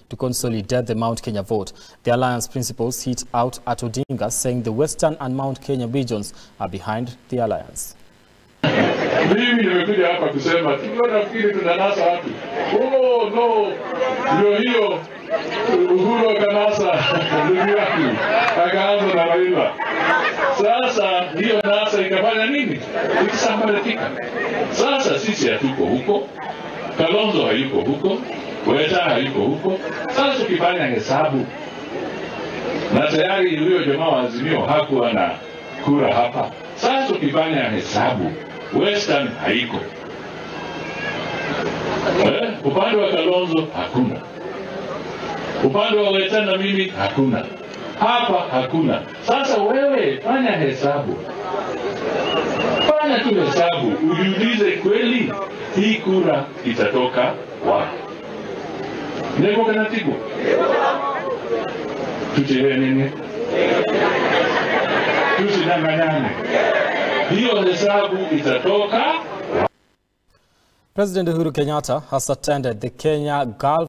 to consolidate the Mount Kenya vote. The alliance principals hit out at Odinga, saying the Western and Mount Kenya regions are behind the alliance. Mimi nimekuja hapa kusema tunafikiri tunanasa watu. Oh no, ndio hiyo Uhuru akanasa ndugu yake akaanza na Raila. Sasa hiyo nasa ikafanya nini? Ikisambaratika. Sasa sisi hatuko huko, Kalonzo hayuko huko, Weta hayuko huko. Sasa tukifanya hesabu na tayari huyo jamaa wa Azimio hakuwa na kura hapa. Sasa tukifanya hesabu Western haiko. Upande wa Kalonzo hakuna. Upande wa Weta na mimi hakuna. Hapa hakuna. Sasa wewe fanya hesabu. Fanya tu hesabu. Ujiulize kweli hii kura itatoka wapi? Ndiko kanatibu. Tuchelewe nini? Tusidanganyane. Hiyo hesabu itatoka. President Uhuru Kenyatta has attended the Kenya Gulf